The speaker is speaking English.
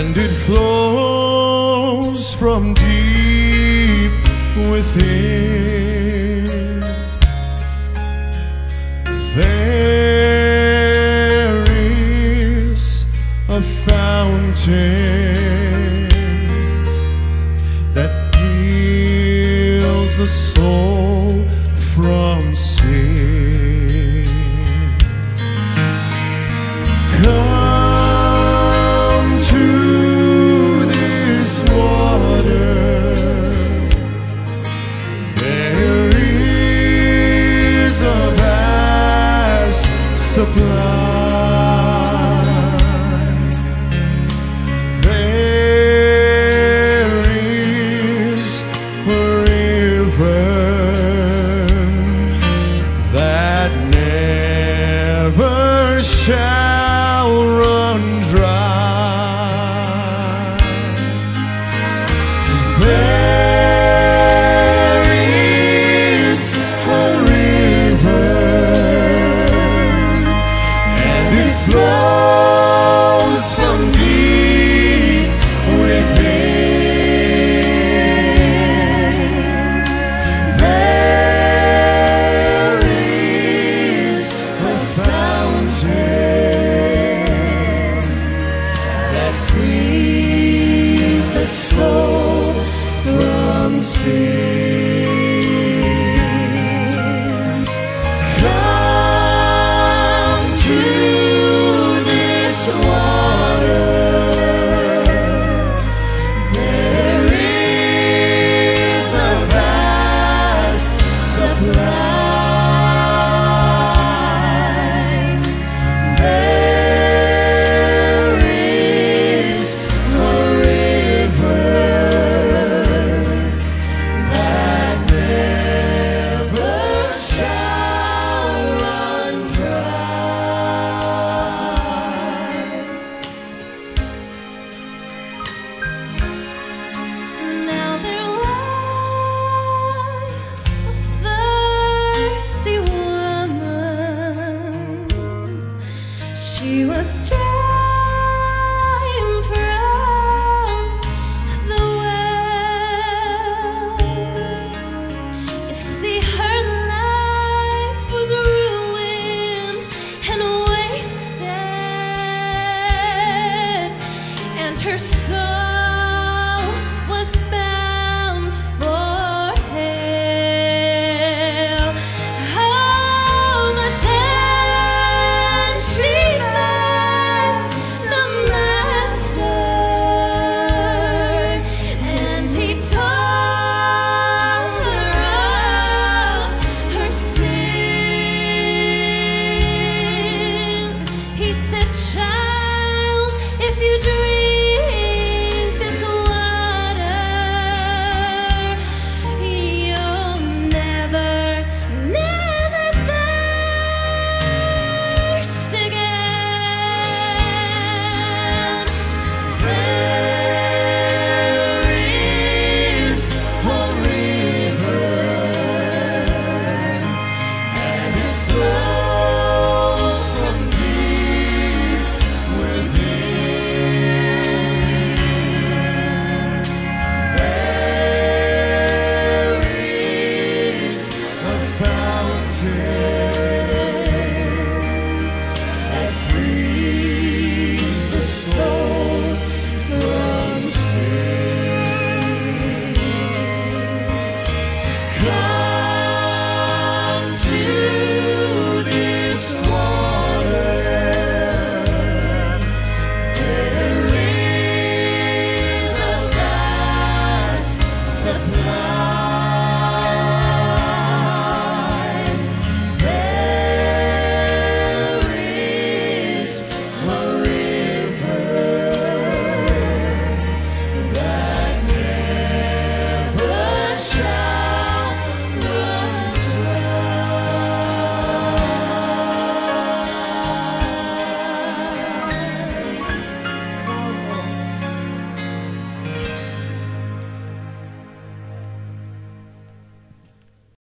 and it flows from deep within. There is a fountain that heals the soul from sin. Come to this water. There is a vast supply. There is a river that never shall run dry. There is a river, and it flows from deep within. There is a fountain that frees the soul from sin. Come to this water. There is a vast supply. There is a river that never shall run dry. Now there was a thirsty woman. She was drawing from the well. You see, her life was ruined and wasted, and her soul